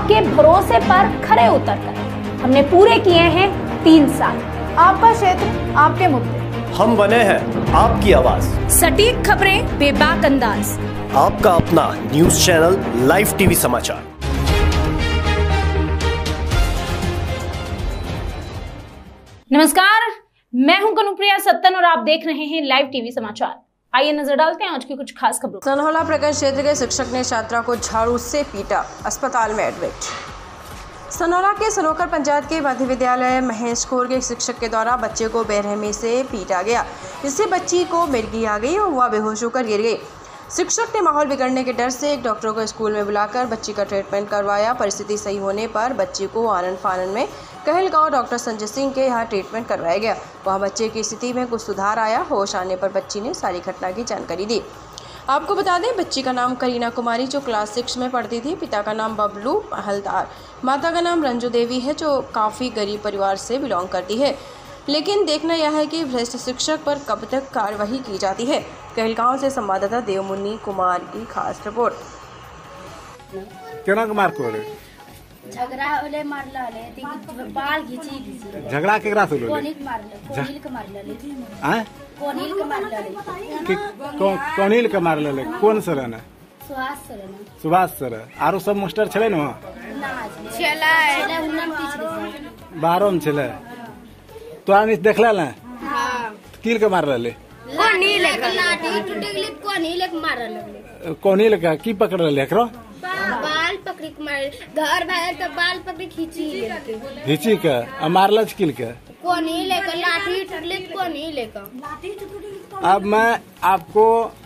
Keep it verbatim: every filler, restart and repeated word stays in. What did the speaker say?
आपके भरोसे पर खरे उतरकर हमने पूरे किए हैं तीन साल। आपका क्षेत्र, आपके मुद्दे, हम बने हैं आपकी आवाज। सटीक खबरें, बेबाक अंदाज, आपका अपना न्यूज चैनल लाइव टीवी समाचार। नमस्कार, मैं हूं कनुप्रिया सत्तन और आप देख रहे हैं लाइव टीवी समाचार। आइए नजर डालते हैं आज की कुछ खास खबरों। सनहौला प्रखंड क्षेत्र के शिक्षक ने छात्रा को झाड़ू से पीटा, अस्पताल में एडमिट। सनहौला के सनोकर पंचायत के मध्य विद्यालय महेशखोर के शिक्षक के द्वारा बच्चे को बेरहमी से पीटा गया, जिससे बच्ची को मिर्गी आ गई और वह बेहोश होकर गिर गई। शिक्षक ने माहौल बिगड़ने के डर से एक डॉक्टर को स्कूल में बुलाकर बच्ची का ट्रीटमेंट करवाया। परिस्थिति सही होने पर बच्ची को आनंद फानन में कहलगांव डॉक्टर संजय सिंह के यहाँ ट्रीटमेंट करवाया गया। वहाँ बच्चे की स्थिति में कुछ सुधार आया। होश आने पर बच्ची ने सारी घटना की जानकारी दी। आपको बता दें, बच्ची का नाम करीना कुमारी जो क्लास सिक्स में पढ़ती थी। पिता का नाम बबलू हलदार, माता का नाम रंजू देवी है जो काफ़ी गरीब परिवार से बिलोंग करती है। लेकिन देखना यह है कि भ्रष्ट शिक्षक पर कब तक कार्रवाई की जाती है। कहलगांव से संवाददाता देवमुनि कुमार की खास रिपोर्ट। केना के मार को झगड़ा होले मारला ले ती बाल घिची घिची झगड़ा केकरा से होले कोनिल मारले कोनिल के मारले हैं कोनिल के मारले कि कोनिल के मारले कोन सर ने सुभाष सर ने सुभाष सर आरो सब मास्टर छले न छला छला उन्नम टीचर बारह में छले तो आनी देखला ना हां किल के मारले कोनिल के लाठी टूट गेली कोनिल के मारले कोनिल का की पकड़ ले एकरो बाल पकड़ी के मार घर बाहर तो बाल पकड़ी खींची लेके खींची के आ मारला किल के कोनी लेकर लाठी टुटले कोनी लेकर। अब मैं आपको